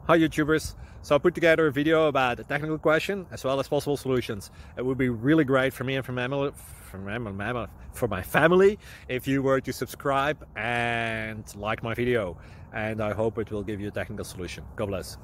Hi YouTubers! So I put together a video about a technical question as well as possible solutions. It would be really great for me and for my family if you were to subscribe and like my video, and I hope it will give you a technical solution. God bless.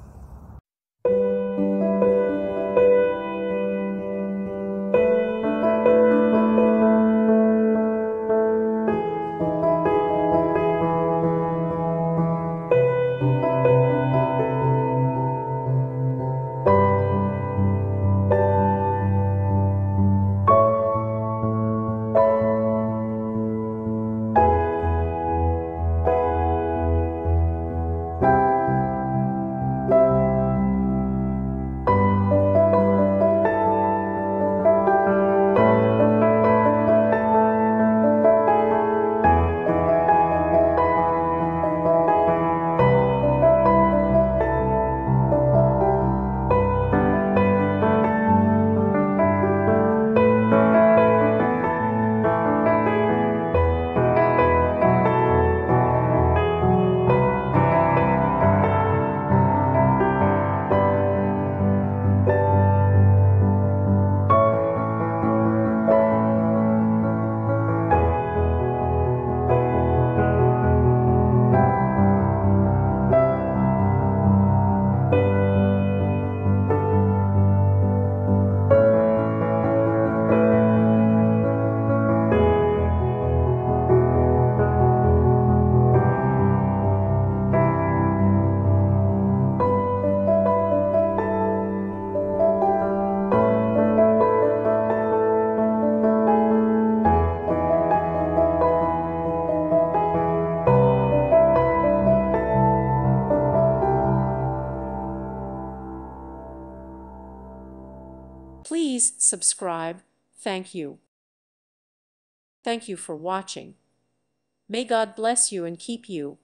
Please subscribe. Thank you. Thank you for watching. May God bless you and keep you.